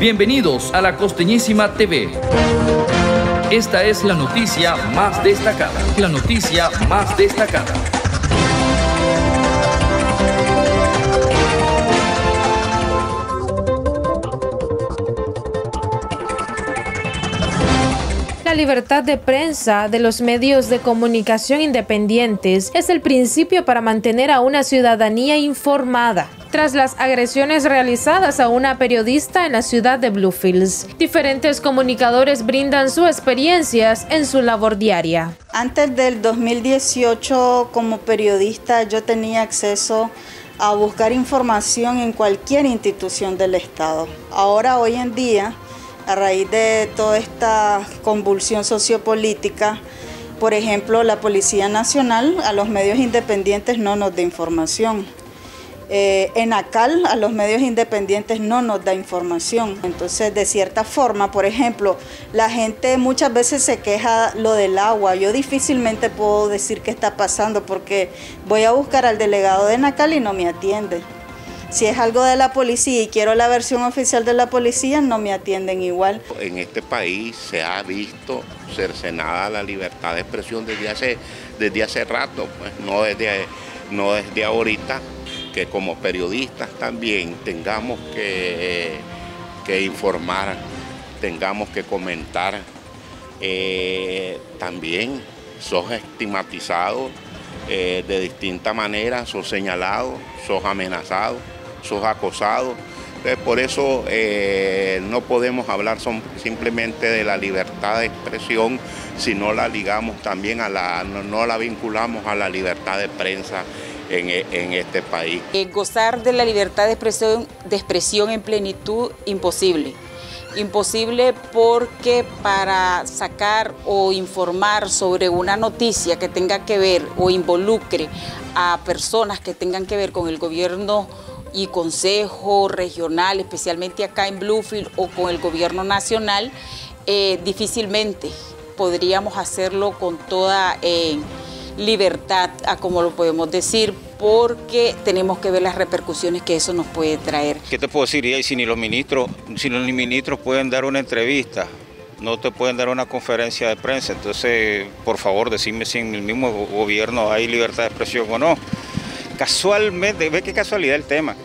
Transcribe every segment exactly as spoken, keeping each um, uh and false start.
Bienvenidos a La Costeñísima T V. Esta es la noticia más destacada. La noticia más destacada. La libertad de prensa de los medios de comunicación independientes es el principio para mantener a una ciudadanía informada. Tras las agresiones realizadas a una periodista en la ciudad de Bluefields, diferentes comunicadores brindan sus experiencias en su labor diaria. Antes del dos mil dieciocho, como periodista, yo tenía acceso a buscar información en cualquier institución del Estado. Ahora, hoy en día, a raíz de toda esta convulsión sociopolítica, por ejemplo, la Policía Nacional a los medios independientes no nos da información. Eh, ENACAL a los medios independientes no nos da información. Entonces, de cierta forma, por ejemplo, la gente muchas veces se queja lo del agua. Yo difícilmente puedo decir qué está pasando porque voy a buscar al delegado de ENACAL y no me atiende. Si es algo de la policía y quiero la versión oficial de la policía, no me atienden igual. En este país se ha visto cercenada la libertad de expresión desde hace, desde hace rato, pues no desde, no desde ahorita, que como periodistas también tengamos que, que informar, tengamos que comentar. Eh, también sos estigmatizado eh, de distinta manera, sos señalado, sos amenazado, sos acosado. Entonces, por eso eh, no podemos hablar son, simplemente de la libertad de expresión, sino la ligamos también a la, no, no la vinculamos a la libertad de prensa en, en este país. Eh, gozar de la libertad de expresión, de expresión en plenitud, imposible. Imposible porque para sacar o informar sobre una noticia que tenga que ver o involucre a personas que tengan que ver con el gobierno y consejo regional, especialmente acá en Bluefields, o con el gobierno nacional, eh, difícilmente podríamos hacerlo con toda eh, libertad, a como lo podemos decir, porque tenemos que ver las repercusiones que eso nos puede traer. ¿Qué te puedo decir? Y si ni los ministros, si los ministros pueden dar una entrevista, no te pueden dar una conferencia de prensa, entonces, por favor, decime si en el mismo gobierno hay libertad de expresión o no. Casualmente, ve qué casualidad el tema.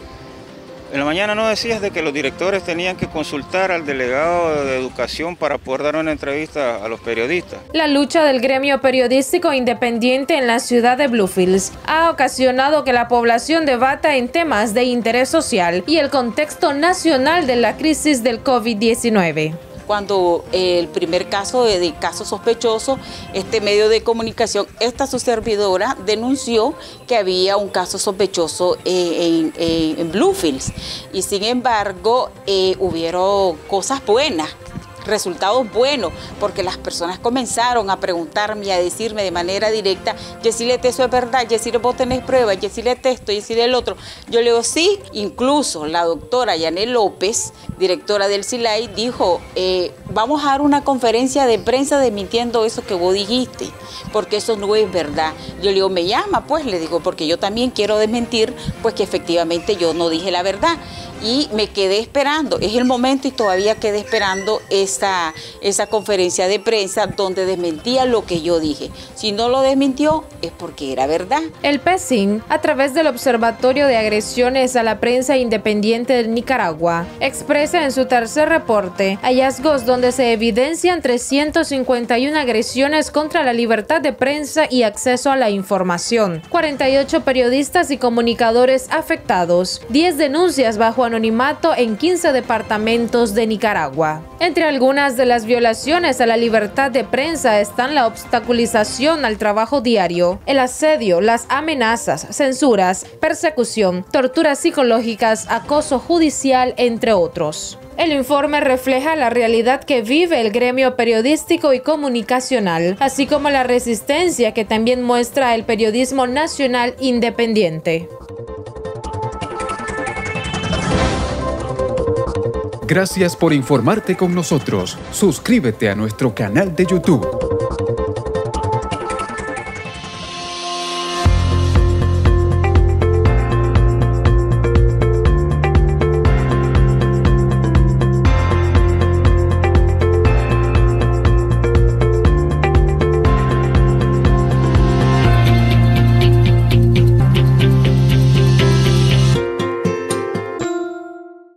En la mañana no decías de que los directores tenían que consultar al delegado de educación para poder dar una entrevista a los periodistas. La lucha del gremio periodístico independiente en la ciudad de Bluefields ha ocasionado que la población debata en temas de interés social y el contexto nacional de la crisis del COVID diecinueve. Cuando eh, el primer caso de, de caso sospechoso, este medio de comunicación, esta su servidora, denunció que había un caso sospechoso eh, en, en, en Bluefields. Y sin embargo, eh, hubieron cosas buenas, resultados buenos, porque las personas comenzaron a preguntarme y a decirme de manera directa: Yesilette, eso es verdad, Yesilette, vos tenés pruebas, Yesilette esto, Yesilette el otro. Yo le digo sí. Incluso la doctora Yanel López, directora del SILAI, dijo, eh, vamos a dar una conferencia de prensa desmintiendo eso que vos dijiste, porque eso no es verdad. Yo le digo, me llama, pues, le digo, porque yo también quiero desmentir, pues, que efectivamente yo no dije la verdad. Y me quedé esperando, es el momento y todavía quedé esperando esa, esa conferencia de prensa donde desmentía lo que yo dije. Si no lo desmintió, es porque era verdad. El P E S I N, a través del Observatorio de Agresiones a la Prensa Independiente de Nicaragua, expresa en su tercer reporte hallazgos donde se evidencian trescientas cincuenta y una agresiones contra la libertad de prensa y acceso a la información, cuarenta y ocho periodistas y comunicadores afectados, diez denuncias bajo anonimato en quince departamentos de Nicaragua. Entre algunas de las violaciones a la libertad de prensa están la obstaculización al trabajo diario, el asedio, las amenazas, censuras, persecución, torturas psicológicas, acoso judicial, entre otros. El informe refleja la realidad que vive el gremio periodístico y comunicacional, así como la resistencia que también muestra el periodismo nacional independiente. Gracias por informarte con nosotros. Suscríbete a nuestro canal de YouTube.